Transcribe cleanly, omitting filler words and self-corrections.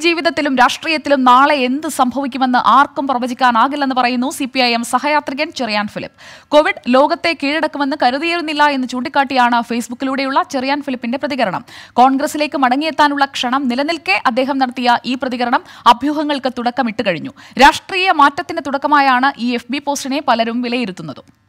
ജീവിതത്തിലും രാഷ്ട്രീയത്തിലും നാളെ എന്ത് സംഭവിക്കുമെന്ന് ആർക്കും പ്രവചിക്കാനാകില്ലെന്ന് പറയുന്നു CPIM സഹയാത്രികൻ ചെറിയാൻ ഫിലിപ്പ്. കോവിഡ് ലോകത്തെ കീഴടക്കുമെന്ന് കരുതിയിരുന്നില്ല എന്ന് ചൂണ്ടിക്കാട്ടിയാണ് ഫേസ്ബുക്കിലൂടെയുള്ള ചെറിയാൻ ഫിലിപ്പിന്റെ പ്രതികരണം. കോൺഗ്രസിലേക്ക് മടങ്ങിയെത്താനുള്ള ക്ഷണം നിലനിൽക്കെ അദ്ദേഹം നടത്തിയ ഈ പ്രതികരണം അഭ്യൂഹങ്ങൾക്ക് തുടക്കമിട്ട് കഴിഞ്ഞു. രാഷ്ട്രീയ മാറ്റത്തിന്റെ തുടക്കമായാണ് ഈ FB പോസ്റ്റിനെ പലരും വിലയിരുത്തുന്നത്.